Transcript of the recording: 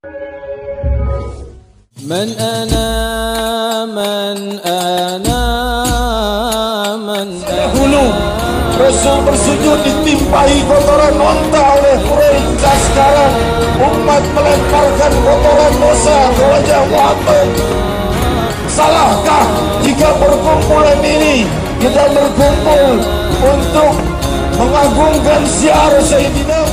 من أنا Dahulu Rasul bersujud ditimpahi kotoran onta oleh Quraisy. Sekarang umat melemparkan kotoran dosa ke wajah Muhammad. Salahkah jika perkumpulan ini kita berkumpul untuk mengagungkan syiar Sayyidina